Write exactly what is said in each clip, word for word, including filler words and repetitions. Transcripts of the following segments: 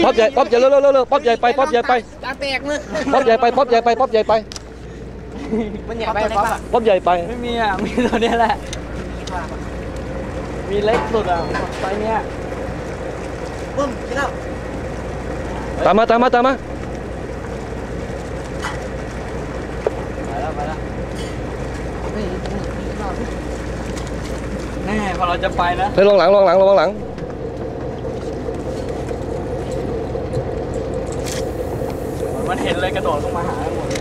ป๊อปใหญ่ป๊อปใหญ่เร็วเร็วเร็วป๊อปใหญ่ไปป๊อปใหญ่ไปตาแตกเลยป๊อปใหญ่ไปป๊อปใหญ่ไปป๊อปใหญ่ไปมันใหญ่ไปไหมป๊อปป๊อปใหญ่ไปไม่มีอ่ะมีตัวนี้แหละมีเล็กสุดอ่ะไซส์เนี้ยบึ้มกินแล้วตามมาตามมาตามมาไปแล้วไปแล้วแน่พอเราจะไปนะเฮ้ยลงหลังลงหลังลงหลังมันเห็นเลยกระโดดลงมาหาหมด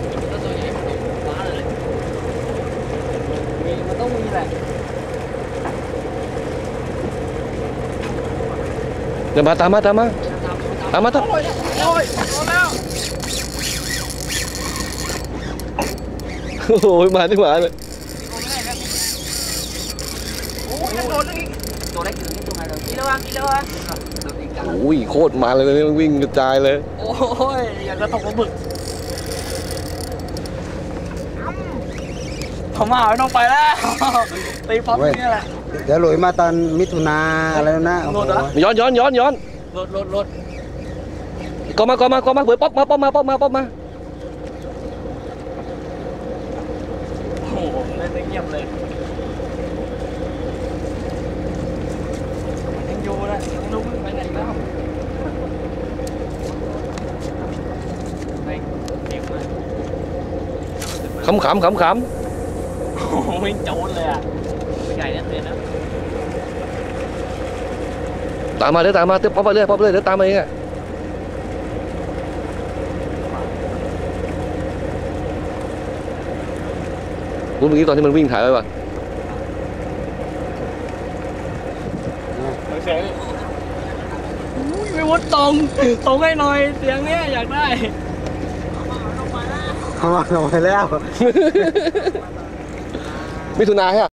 มีมันต้องมีแหละเดี๋ยวมาตามมาตามมาตามมาตามโอ้ยโอ้ยโดนแล้วโอ้ยมาที่หมาเลยโอ้ยโดนแล้วอีกตัวเล็กอยู่นี่ตัวไหนเรากินแล้ววะกินแล้ววะโอ้ยโคตรมาเลยมันวิ่งกระจายเลยโอ้ยอย่างกระตกกระบึกเขามาไม่ต้องไปแล้วตีป๊อปนี่แหละเดี๋ยวหลุยมาตอนมิถุนาอะไรนะย้อนย้อนย้อนย้อนรถรถรถก็มาก็มาก็มาเปิดป๊อปมาป๊อปมาป๊อปมาป๊อปมาโอ้โหเล่นได้เงียบเลยยังอยู่นะยังรู้ไปไหนแล้วไม่เก็บเลยขำขำขำขำโอ้โหวิ่งโจนเลยอ่ะใหญ่นั่นเลยนะตามมาเดี๋ยวตามมาเดี๋ยวป๊อปไปเรื่อยป๊อปไปเรื่อยเดี๋ยวตามมาเองอะคุณเมื่อกี้ตอนที่มันวิ่งถ่ายไว้ป่ะไม่วุ้นตรงตรงให้หน่อยเสียงเนี้ยอยากได้เขามาลงไปแล้วมิถุนาใช่ไหม